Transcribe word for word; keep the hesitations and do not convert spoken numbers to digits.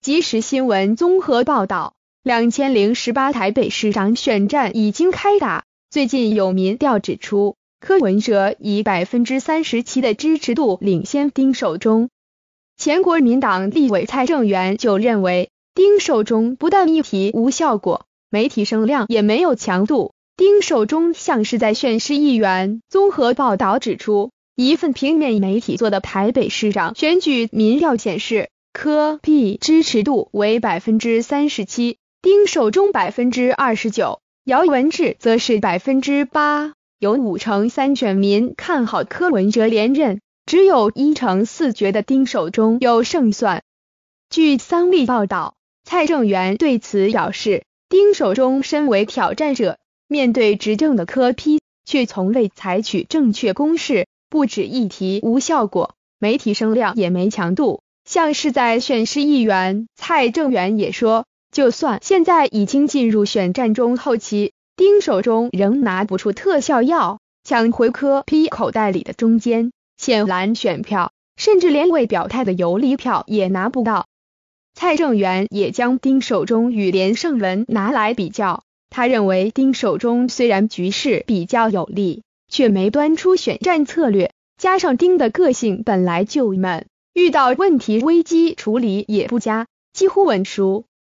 即时新闻综合报道，两千零十八台北市长选战已经开打。最近有民调指出，柯文哲以 百分之三十七 的支持度领先丁守中。前国民党立委蔡正元就认为，丁守中不但议题无效果，媒体声量也没有强度。丁守中像是在宣示议员。综合报道指出，一份平面媒体做的台北市长选举民调显示，柯 P 支持度为 百分之三十七， 丁守中 百分之二十九， 姚文智则是 百分之八， 有五成三选民看好柯文哲连任，只有一成四觉得丁守中有胜算。据三立报道，蔡正元对此表示，丁守中身为挑战者，面对执政的柯 P， 却从未采取正确攻势，不止议题无效果，媒体声量也没强度，像是在宣示议员。蔡正元也说，就算现在已经进入选战中后期，丁守中仍拿不出特效药，抢回柯 P 口袋里的中间浅蓝选票，甚至连未表态的游离票也拿不到。蔡正元也将丁守中与连胜文拿来比较，他认为丁守中虽然局势比较有利，却没端出选战策略，加上丁的个性本来就闷，遇到问题危机处理也不佳，几乎稳输。